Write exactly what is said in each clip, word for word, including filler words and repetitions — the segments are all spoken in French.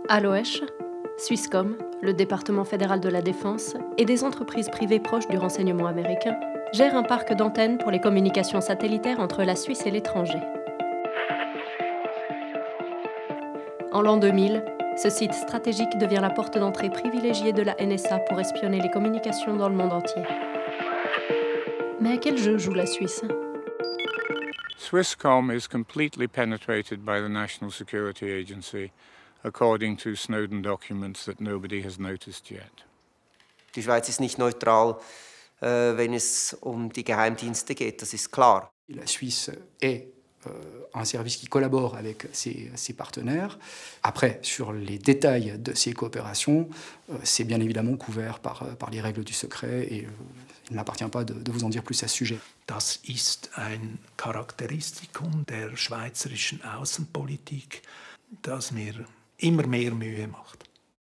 À Loèche, Swisscom, le département fédéral de la défense et des entreprises privées proches du renseignement américain gèrent un parc d'antennes pour les communications satellitaires entre la Suisse et l'étranger. En l'an deux mille, ce site stratégique devient la porte d'entrée privilégiée de la N S A pour espionner les communications dans le monde entier. Mais à quel jeu joue la Suisse ? Swisscom is completely penetrated by the National Security Agency, according to Snowden documents that nobody has noticed yet. Die Schweiz ist nicht neutral, äh, wenn es um die Geheimdienste geht, das ist klar. La Suisse est euh, un service qui collabore avec ses, ses partenaires. Après, sur les détails de ces coopérations, euh, c'est bien évidemment couvert par, par les règles du secret et euh, il ne m'appartient pas de, de vous en dire plus à ce sujet. Das ist ein Charakteristikum der schweizerischen Außenpolitik, das mir immer mehr Mühe macht.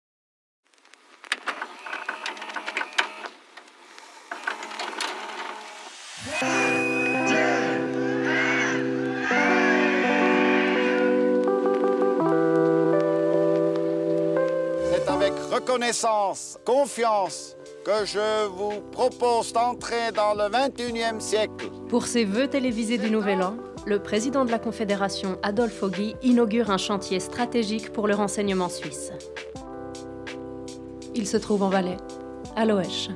C'est avec reconnaissance, confiance, que je vous propose d'entrer dans le vingt et unième siècle. Pour ses vœux télévisés du Nouvel An, le président de la Confédération, Adolphe Foggy, inaugure un chantier stratégique pour le renseignement suisse. Il se trouve en Valais, à Loèche.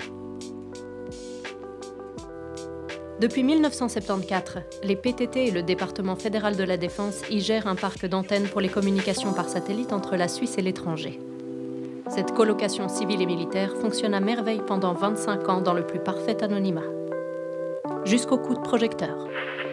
Depuis mille neuf cent soixante-quatorze, les P T T et le département fédéral de la défense y gèrent un parc d'antennes pour les communications par satellite entre la Suisse et l'étranger. Cette colocation civile et militaire fonctionne à merveille pendant vingt-cinq ans dans le plus parfait anonymat. Jusqu'au coup de projecteur.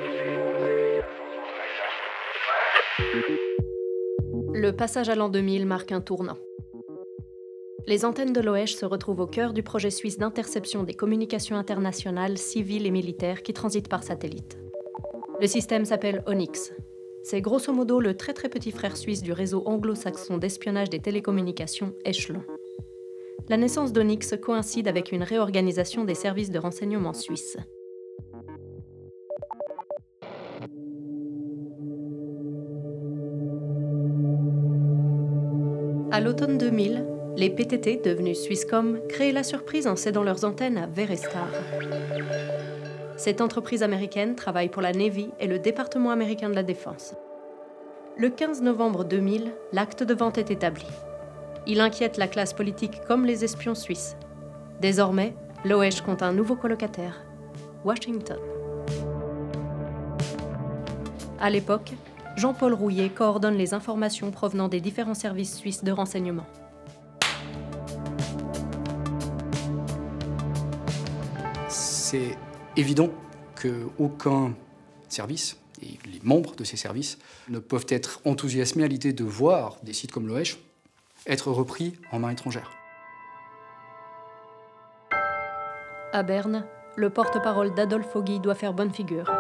Le passage à l'an deux mille marque un tournant. Les antennes de Loèche se retrouvent au cœur du projet suisse d'interception des communications internationales civiles et militaires qui transitent par satellite. Le système s'appelle Onyx. C'est grosso modo le très très petit frère suisse du réseau anglo-saxon d'espionnage des télécommunications Echelon. La naissance d'Onyx coïncide avec une réorganisation des services de renseignement suisses. À l'automne deux mille, les P T T, devenus Swisscom, créent la surprise en cédant leurs antennes à Verestar. Cette entreprise américaine travaille pour la Navy et le département américain de la défense. Le quinze novembre deux mille, l'acte de vente est établi. Il inquiète la classe politique comme les espions suisses. Désormais, Loèche compte un nouveau colocataire, Washington. À l'époque, Jean-Paul Rouillet coordonne les informations provenant des différents services suisses de renseignement. C'est évident qu'aucun service, et les membres de ces services, ne peuvent être enthousiasmés à l'idée de voir des sites comme Loèche être repris en main étrangère. À Berne, le porte-parole d'Adolphe Foggy doit faire bonne figure.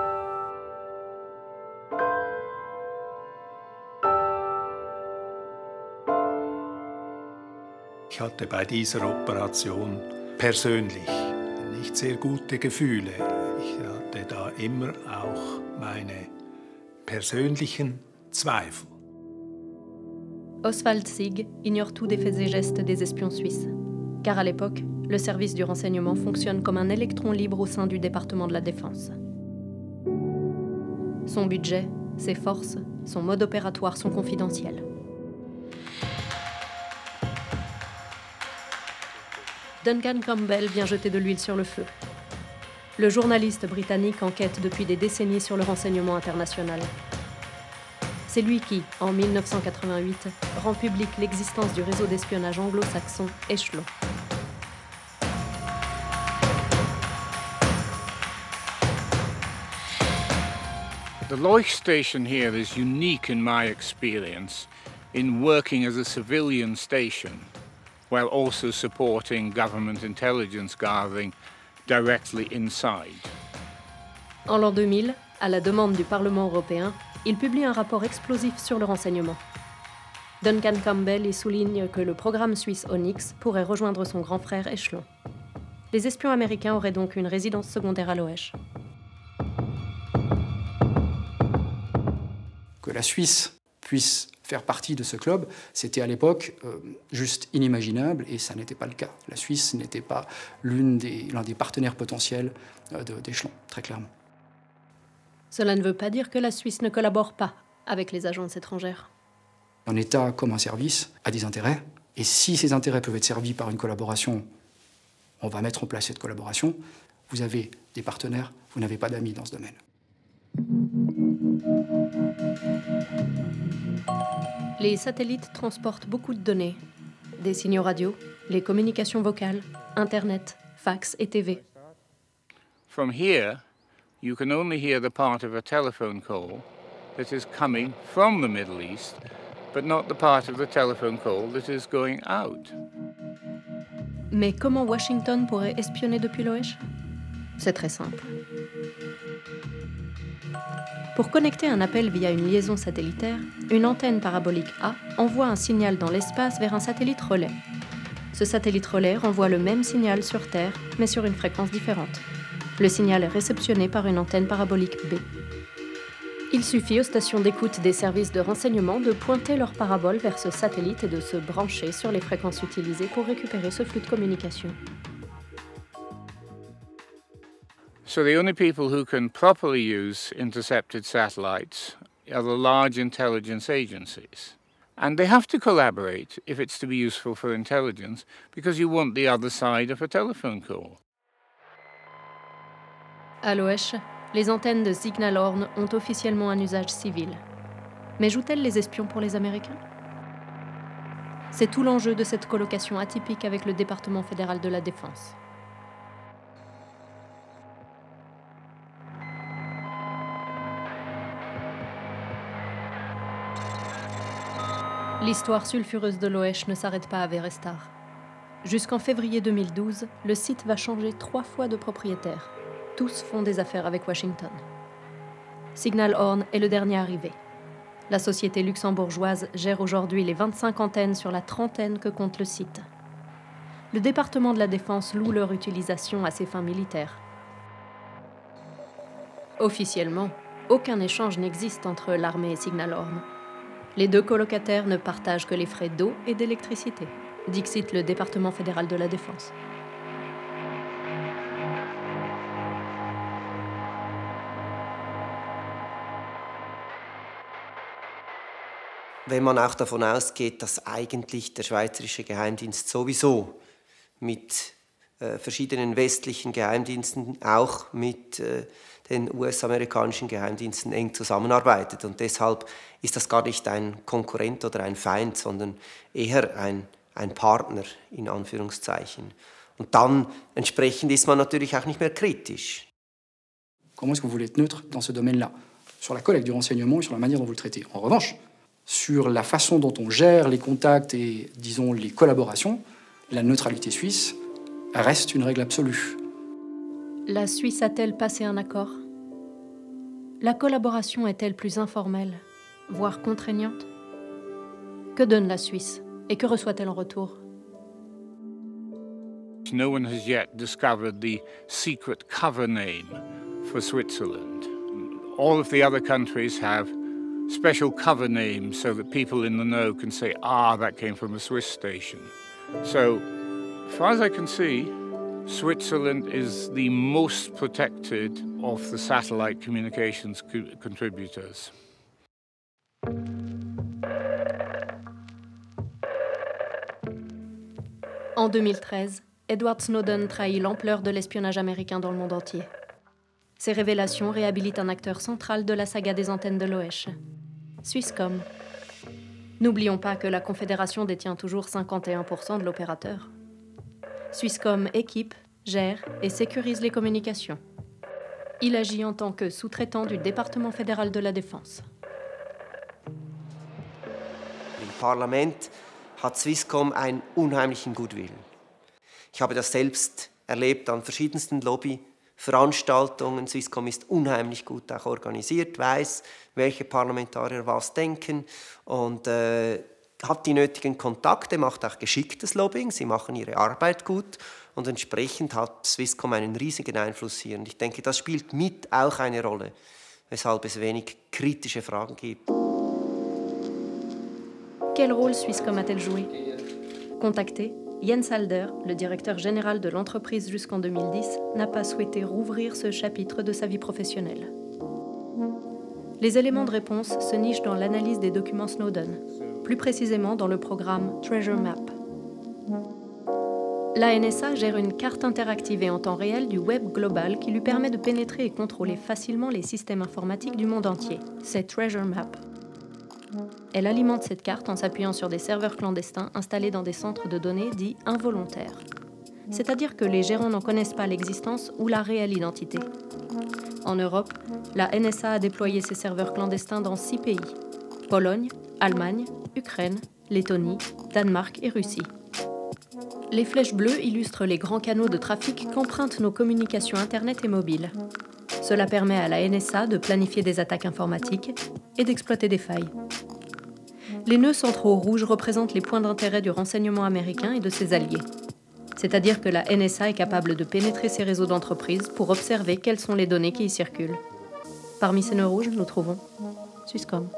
Ich hatte bei dieser Operation persönlich nicht sehr gute Gefühle. Ich hatte da immer auch meine persönlichen Zweifel. Oswald Sieg ignore tout des faits et gestes des espions suisses. Car à l'époque, le service du renseignement fonctionne comme un électron libre au sein du département de la défense. Son budget, ses forces, son mode opératoire sont confidentiels. Duncan Campbell vient jeter de l'huile sur le feu. Le journaliste britannique enquête depuis des décennies sur le renseignement international. C'est lui qui, en mille neuf cent quatre-vingt-huit, rend publique l'existence du réseau d'espionnage anglo-saxon Echelon. The Loèche station here is unique in my experience in working as a civilian station, while also supporting government intelligence gathering directly inside. En l'an deux mille, à la demande du Parlement européen, il publie un rapport explosif sur le renseignement. Duncan Campbell y souligne que le programme suisse Onyx pourrait rejoindre son grand frère Echelon. Les espions américains auraient donc une résidence secondaire à Loèche. Que la Suisse puisse faire partie de ce club, c'était à l'époque euh, juste inimaginable et ça n'était pas le cas. La Suisse n'était pas l'une des, l'un des partenaires potentiels euh, de, d'Echelon, très clairement. Cela ne veut pas dire que la Suisse ne collabore pas avec les agences étrangères. Un État comme un service a des intérêts, et si ces intérêts peuvent être servis par une collaboration, on va mettre en place cette collaboration. Vous avez des partenaires, vous n'avez pas d'amis dans ce domaine. Les satellites transportent beaucoup de données. Des signaux radio, les communications vocales, Internet, fax et T V. From here, you can only hear the part of a telephone call that is coming from the Middle East, but not the part of the telephone call that is going out. Mais comment Washington pourrait espionner depuis l'Oesch ? C'est très simple. Pour connecter un appel via une liaison satellitaire, une antenne parabolique A envoie un signal dans l'espace vers un satellite relais. Ce satellite relais renvoie le même signal sur Terre, mais sur une fréquence différente. Le signal est réceptionné par une antenne parabolique B. Il suffit aux stations d'écoute des services de renseignement de pointer leur parabole vers ce satellite et de se brancher sur les fréquences utilisées pour récupérer ce flux de communication. So the only people who can properly use intercepted satellites are the large intelligence agencies. And they have to collaborate if it's to be useful for intelligence, because you want the other side of a telephone call. À l'Oesch, les antennes de Signal Horn ont officiellement un usage civil. Mais jouent-elles les espions pour les Américains ? C'est tout l'enjeu de cette colocation atypique avec le département fédéral de la Défense. L'histoire sulfureuse de l'Oesch ne s'arrête pas à Verestar. Jusqu'en février deux mille douze, le site va changer trois fois de propriétaire. Tous font des affaires avec Washington. Signal Horn est le dernier arrivé. La société luxembourgeoise gère aujourd'hui les vingt-cinq antennes sur la trentaine que compte le site. Le département de la Défense loue leur utilisation à ses fins militaires. Officiellement, aucun échange n'existe entre l'armée et Signal Horn. Les deux colocataires ne partagent que les frais d'eau et d'électricité, dixit le département fédéral de la Défense. Wenn man auch davon ausgeht, dass eigentlich der schweizerische Geheimdienst sowieso mit äh, verschiedenen westlichen Geheimdiensten, auch mit äh, den U S-amerikanischen Geheimdiensten eng zusammenarbeitet. Und deshalb ist das gar nicht ein Konkurrent oder ein Feind, sondern eher ein, ein Partner, in Anführungszeichen. Und dann entsprechend ist man natürlich auch nicht mehr kritisch. Comment est-ce que vous voulez être neutre dans ce domaine-là, sur la collecte du renseignement et sur la manière dont vous le traitez. En revanche, sur la façon dont on gère les contacts et, disons, les collaborations, la neutralité suisse reste une règle absolue. La Suisse a-t-elle passé un accord ? La collaboration est-elle plus informelle, voire contraignante ? Que donne la Suisse et que reçoit-elle en retour ? No one has yet discovered the secret cover name for Switzerland. All of the other countries have special cover names so that people in the know can say, ah, that came from a Swiss station. So, as far as I can see, Switzerland is the most protected of the satellite communications co contributors. En deux mille treize, Edward Snowden trahit l'ampleur de l'espionnage américain dans le monde entier. Ces révélations réhabilitent un acteur central de la saga des antennes de l'Oesch, Swisscom. N'oublions pas que la Confédération détient toujours cinquante et un pour cent de l'opérateur. Swisscom équipe, gère et sécurise les communications. Il agit en tant que sous-traitant du département fédéral de la Défense. Im Parlament hat Swisscom einen unheimlichen Goodwill. Ich habe das selbst erlebt an verschiedensten Lobbyveranstaltungen. Swisscom ist unheimlich gut auch organisiert, weiß, welche Parlamentarier was denken und äh, hat die nötigen Kontakte, macht auch geschicktes Lobbying. Sie machen ihre Arbeit gut und entsprechend hat Swisscom einen riesigen Einfluss hier. Und ich denke, das spielt mit auch eine Rolle, weshalb es wenig kritische Fragen gibt. Quel rôle Swisscom a-t-elle joué? Contacté, Jens Halder, le directeur général de l'entreprise jusqu'en deux mille dix, n'a pas souhaité rouvrir ce chapitre de sa vie professionnelle. Les éléments de réponse se nichent dans l'analyse des documents Snowden, plus précisément dans le programme Treasure Map. La N S A gère une carte interactive et en temps réel du web global qui lui permet de pénétrer et contrôler facilement les systèmes informatiques du monde entier. C'est Treasure Map. Elle alimente cette carte en s'appuyant sur des serveurs clandestins installés dans des centres de données dits involontaires. C'est-à-dire que les gérants n'en connaissent pas l'existence ou la réelle identité. En Europe, la N S A a déployé ses serveurs clandestins dans six pays: Pologne, Allemagne, Ukraine, Lettonie, Danemark et Russie. Les flèches bleues illustrent les grands canaux de trafic qu'empruntent nos communications Internet et mobiles. Cela permet à la N S A de planifier des attaques informatiques et d'exploiter des failles. Les nœuds centraux rouges représentent les points d'intérêt du renseignement américain et de ses alliés. C'est-à-dire que la N S A est capable de pénétrer ces réseaux d'entreprises pour observer quelles sont les données qui y circulent. Parmi ces nœuds rouges, nous trouvons Swisscom.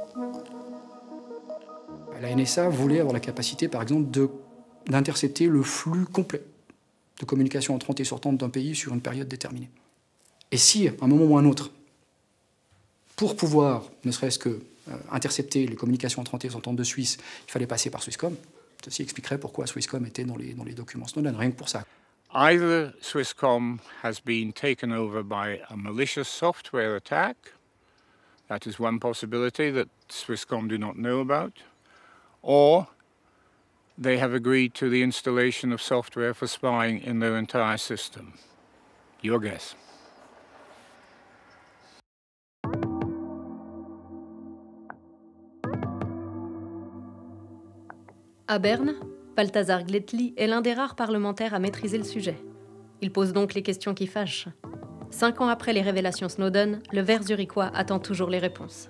La N S A voulait avoir la capacité, par exemple, de, d'intercepter le flux complet de communication entrante et sortante d'un pays sur une période déterminée. Et si, à un moment ou à un autre, pour pouvoir, ne serait-ce que euh, intercepter les communications entrantes et sortantes de Suisse, il fallait passer par Swisscom, ceci expliquerait pourquoi Swisscom était dans les, dans les documents Snowden, rien que pour ça. Either Swisscom has been taken over by a malicious software attack, that is one possibility that Swisscom do not know about, or they have agreed to the installation of software for spying in their entire system. Your guess. À Berne, Balthazar Gletli est l'un des rares parlementaires à maîtriser le sujet. Il pose donc les questions qui fâchent. Cinq ans après les révélations Snowden, le Vert zurichois attend toujours les réponses.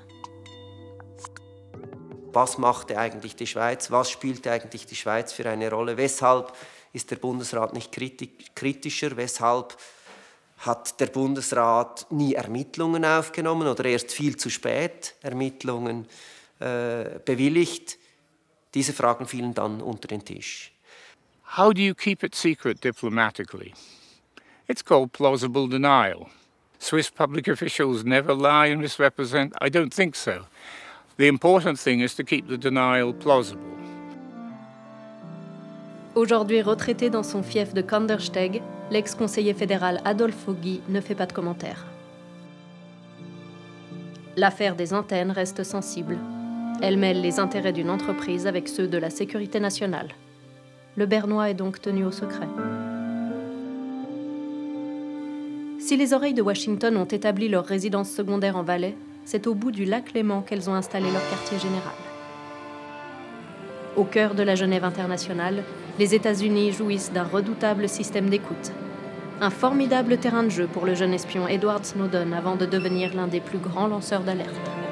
Was machte eigentlich die Schweiz? Was spielte eigentlich die Schweiz für eine Rolle? Weshalb ist der Bundesrat nicht kritischer? Weshalb hat der Bundesrat nie Ermittlungen aufgenommen oder erst viel zu spät Ermittlungen äh, bewilligt? Diese Fragen fielen dann unter den Tisch. How do you keep it secret diplomatically? It's called plausible denial. Swiss public officials never lie and misrepresent. I don't think so. The important thing is to keep the denial plausible. Aujourd'hui retraité dans son fief de Kandersteg, l'ex-conseiller fédéral Adolfo Guy ne fait pas de commentaires. L'affaire des antennes reste sensible. Elle mêle les intérêts d'une entreprise avec ceux de la sécurité nationale. Le Bernois est donc tenu au secret. Si les oreilles de Washington ont établi leur résidence secondaire en Valais, c'est au bout du lac Léman qu'elles ont installé leur quartier général. Au cœur de la Genève internationale, les États-Unis jouissent d'un redoutable système d'écoute. Un formidable terrain de jeu pour le jeune espion Edward Snowden avant de devenir l'un des plus grands lanceurs d'alerte.